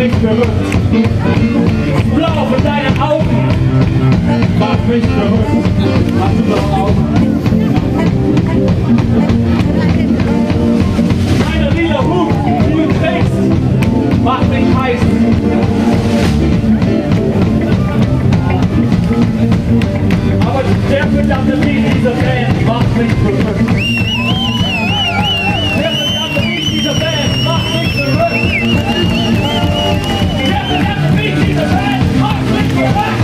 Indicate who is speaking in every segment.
Speaker 1: mich verrückt. Blau von deinen Augen macht mich verrückt. Hast du blaue Augen? Deine lila Hut, die du trägst, macht mich heiß. Aber der verdammte Beat dieser Band macht mich verrückt. Der verdammte Beat dieser Band macht mich verrückt. Der verdammte Beat dieser Band macht mich verrückt.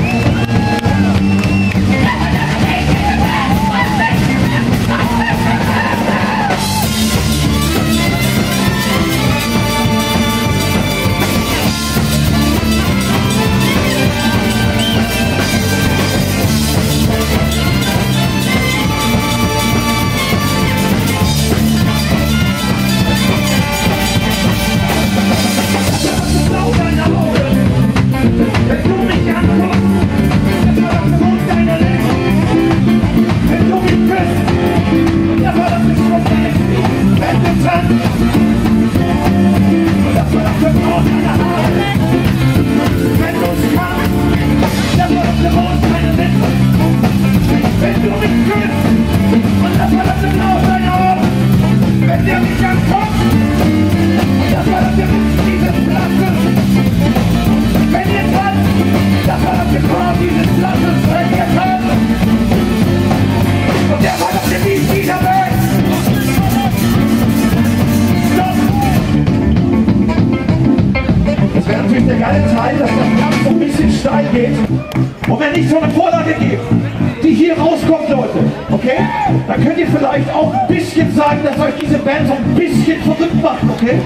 Speaker 1: Und wenn ich so eine Vorlage gebe, die hier rauskommt, Leute, okay? Dann könnt ihr vielleicht auch ein bisschen sagen, dass euch diese Band so ein bisschen verrückt macht, okay?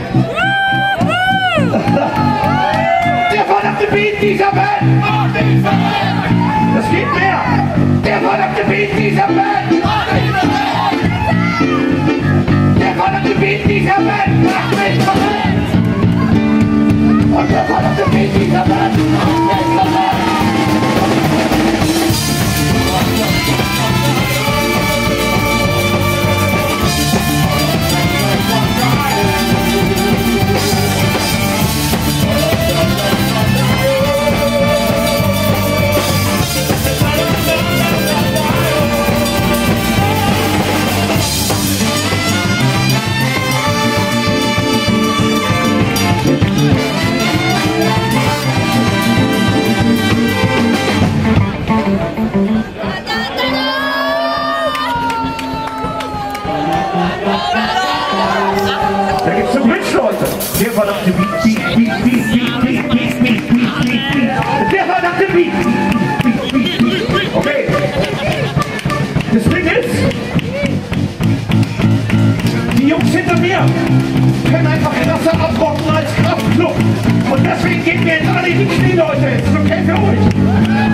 Speaker 1: Der verdammte Beat dieser Band macht mich verrückt! Das geht mehr! Der verdammte Beat dieser Band macht mich verrückt! Der verdammte Beat dieser Band macht mich verrückt! Und der verdammte Beat dieser Band macht mich verrückt! Da gibt's einen Witz, Leute. Der verdammte Beat. Der verdammte Beat. Okay. Das Ding ist, die Jungs hinter mir können einfach krasser abrocken als Kraftclub. Und deswegen gehen wir jetzt alle in die Knie, Leute. Ist das okay für euch?